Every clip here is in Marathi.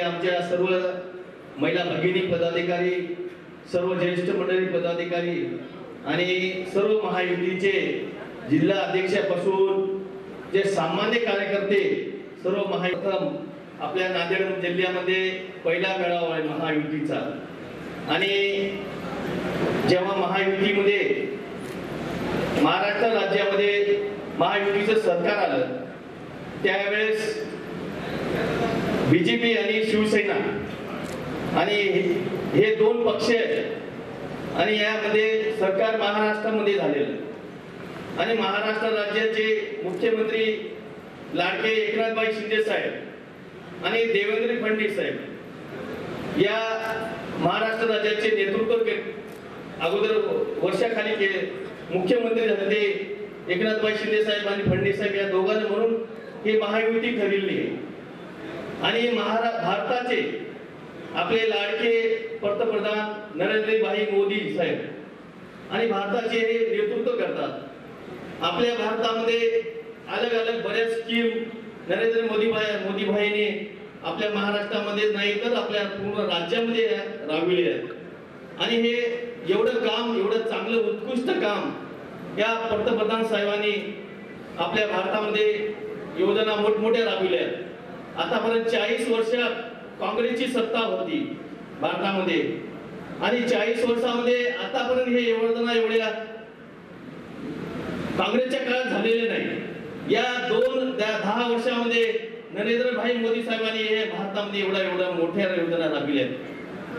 आमच्या सर्व महिला भगिनी पदाधिकारी, सर्व ज्येष्ठ मंडळी पदाधिकारी आणि सर्व महायुतीचे जिल्हा अध्यक्षापासून जे सामान्य कार्यकर्ते सर्व महायुती आपल्या नांदेड जिल्ह्यामध्ये पहिला मेळावा आहे महायुतीचा। आणि जेव्हा महायुतीमध्ये महाराष्ट्र राज्यामध्ये महायुतीचं सरकार आलं त्यावेळेस बीजेपी आणि शिवसेना आणि हे दोन पक्ष आहेत आणि यामध्ये सरकार महाराष्ट्रामध्ये झालेलं आणि महाराष्ट्र राज्याचे मुख्यमंत्री लाडके एकनाथभाई शिंदे साहेब आणि देवेंद्र फडणवीस साहेब या महाराष्ट्र राज्याचे नेतृत्व अगोदर वर्षाखाली केले। मुख्यमंत्री झाले एकनाथभाई शिंदे साहेब आणि फडणवीस साहेब या दोघांनी म्हणून ही महायुती ठरलेली आहे। आणि भारताचे आपले लाडके पंतप्रधान नरेंद्रभाई मोदी साहेब आणि भारताचे नेतृत्व करतात। आपल्या भारतामध्ये अलग अलग बऱ्याच स्कीम नरेंद्र मोदी भाईने आपल्या महाराष्ट्रामध्ये नाही तर आपल्या पूर्ण राज्यामध्ये राबविले आहेत। आणि हे एवढं चांगलं उत्कृष्ट काम या पंतप्रधान साहेबांनी आपल्या भारतामध्ये योजना मोठमोठ्या राबविल्या आहेत। आतापर्यंत 40 वर्षात काँग्रेसची सत्ता होती भारतामध्ये आणि 40 वर्षामध्ये आतापर्यंत हे योजना एवढ्या काँग्रेसच्या काळात झालेले नाही। या 10 वर्षामध्ये नरेंद्रभाई मोदी साहेबांनी हे भारतामध्ये एवढ्या मोठ्या योजना राबविल्या आहेत।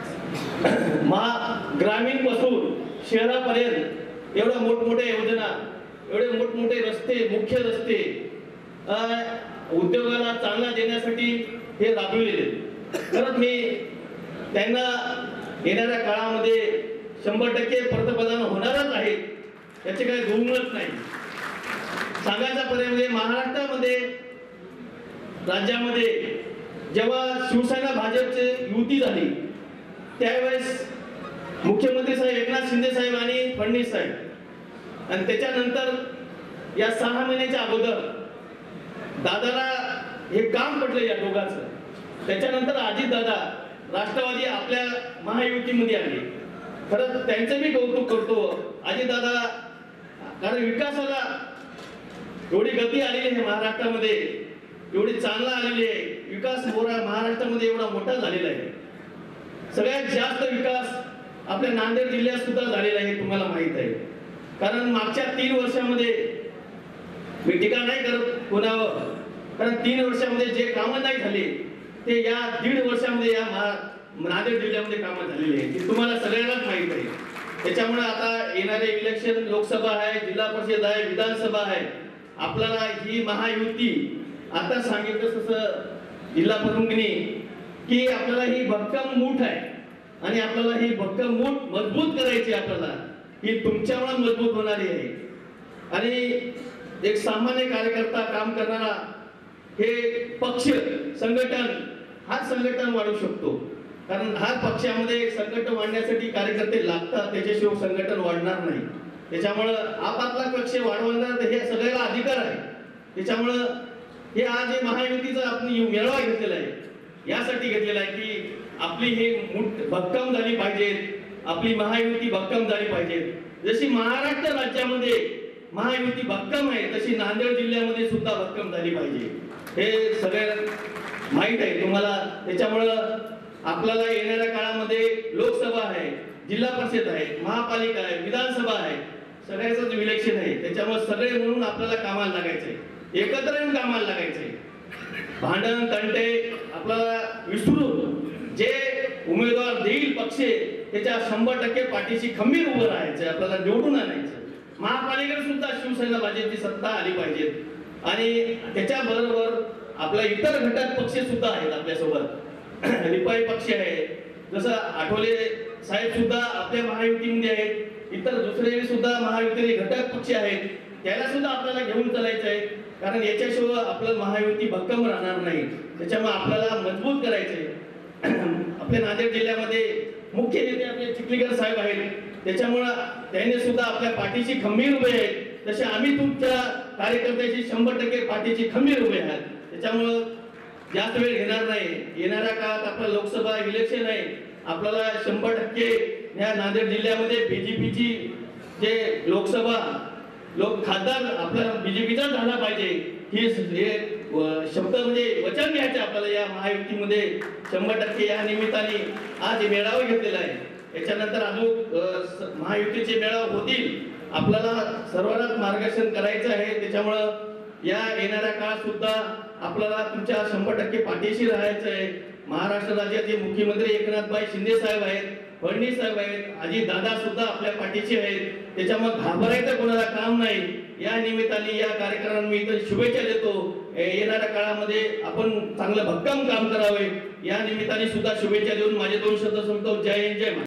ग्रामीण पासून शहरापर्यंत एवढ्या मोठमोठ्या योजना, एवढे मोठमोठे रस्ते, मुख्य रस्ते उद्योगाला चालना देण्यासाठी हे राबविलेले। खरंच मी त्यांना येणाऱ्या काळामध्ये 100% पंतप्रधान होणारच आहे याचे काही दुमत नाही। सांगायचा पर्याय म्हणजे महाराष्ट्रामध्ये राज्यामध्ये जेव्हा शिवसेना भाजपची युती झाली त्यावेळेस मुख्यमंत्री साहेब एकनाथ शिंदे साहेब आणि फडणवीस साहेब आणि त्याच्यानंतर या 6 महिन्याच्या अगोदर दादाला हे काम पडलं या दोघांचं। त्याच्यानंतर अजित दादा राष्ट्रवादी आपल्या महायुतीमध्ये आले। खरंच त्यांचं मी कौतुक करतो अजित दादा, कारण विकासाला एवढी गती आलेली आहे महाराष्ट्रामध्ये, एवढी चालना आलेली आहे, विकास महाराष्ट्रामध्ये एवढा मोठा झालेला आहे। सगळ्यात जास्त विकास आपल्या नांदेड जिल्ह्यात सुद्धा झालेला आहे तुम्हाला माहित आहे। कारण मागच्या 3 वर्षामध्ये मी टीका नाही करत कोणावर, कारण 3 वर्षामध्ये जे कामं नाही झाले ते या 1.5 वर्षामध्ये या नांदेड जिल्ह्यामध्ये कामं झालेली आहे ते तुम्हाला सगळ्यांनाच माहित आहे। त्याच्यामुळे आता येणारे इलेक्शन, लोकसभा आहे, जिल्हा परिषद आहे, विधानसभा आहे, आपल्याला ही महायुती आता सांगितलं तसं जिल्हा प्रमुखांनी की आपल्याला ही भक्कम मूठ आहे आणि आपल्याला ही भक्कम मूठ मजबूत करायची, आपल्याला ही तुमच्यामुळे मजबूत होणारी आहे। आणि एक सामान्य कार्यकर्ता काम करणारा हे पक्ष संघटन हा संघटन वाढू शकतो, कारण हा पक्षामध्ये संघटन वाढण्यासाठी कार्यकर्ते लागतात, त्याच्याशिवाय संघटन वाढणार नाही। त्याच्यामुळे आपापला पक्ष वाढवण्याचा हे सगळ्याला अधिकार आहे। त्याच्यामुळे हे आज हे महायुतीचा आपण मेळावा घेतलेला आहे यासाठी घेतलेला आहे की आपली ही मूठ भक्कम झाली पाहिजे, आपली महायुती भक्कम झाली पाहिजे। जशी महाराष्ट्र राज्यामध्ये महायुती भक्कम आहे तशी नांदेड जिल्ह्यामध्ये सुद्धा भक्कम झाली पाहिजे, हे सगळ्यांना माहित आहे तुम्हाला। त्याच्यामुळे आपल्याला येणाऱ्या काळामध्ये लोकसभा आहे, जिल्हा परिषद आहे, महापालिका आहे, विधानसभा आहे, सगळ्याच इलेक्शन आहे। त्याच्यामुळे सगळे म्हणून आपल्याला कामाला लागायचंय, एकत्र येऊन कामाला लागायचंय। भांडण तंटे आपल्याला विसरून जे उमेदवार देईल पक्ष त्याच्या 100% पाठीशी खंबीर उभं राहायचं, आपल्याला निवडून आणायचं। महापालिकेत सुद्धा शिवसेना भाजपची सत्ता आली पाहिजे आणि त्याच्याबरोबर आपला इतर घटक पक्ष सुद्धा आहेत आपल्यासोबत। रिपाई पक्ष आहे, जसं आठवले साहेब सुद्धा आपल्या महायुतीमध्ये आहेत, इतर दुसरे सुद्धा महायुतीचे घटक पक्ष आहेत, त्याला सुद्धा आपल्याला घेऊन चालायचं आहे, कारण याच्याशिवाय आपलं महायुती भक्कम राहणार नाही। त्याच्यामुळे आपल्याला मजबूत करायचंय। आपल्या नांदेड जिल्ह्यामध्ये मुख्य नेते आपले चिखलीकर साहेब आहेत, त्याच्यामुळे त्यांनी सुद्धा आपल्या पाठीशी खंबीर उभे आहेत, तसे आम्ही तुमच्या कार्यकर्त्याची 100% पाठीशी खंबीर उभे आहात। त्याच्यामुळे जास्त वेळ घेणार नाही. येणाऱ्या काळात आपलं लोकसभा इलेक्शन आहे. आपल्याला 100% या नांदेड जिल्ह्यामध्ये बीजेपीची जे लोकसभा खासदार आपला बीजेपीचा झाला पाहिजे ही शब्द म्हणजे वचन घ्यायचे आपल्याला या महायुतीमध्ये 100% या निमित्ताने आज मेळावा घेतलेला आहे. याच्यानंतर अजून महायुतीचे मेळावे होतील. आपल्याला सर्वांनाच मार्गदर्शन करायचं आहे. त्याच्यामुळं या येणाऱ्या काळात सुद्धा आपल्याला तुमच्या 100% पाठीशी राहायचं आहे. महाराष्ट्र राज्याचे मुख्यमंत्री एकनाथभाई शिंदे साहेब आहेत, फडणवीस साहेब आहेत, अजित दादा सुद्धा आपल्या पाठीशी आहेत. त्याच्यामुळे घाबरायचं कोणाला काम नाही. या निमित्ताने या कार्यक्रमांना मी इथं शुभेच्छा देतो. येणाऱ्या काळामध्ये आपण चांगलं भक्कम काम करावे या निमित्ताने सुद्धा शुभेच्छा देऊन माझे 2 शब्द संपतो. जय हिंद, जय महाराष्ट्र.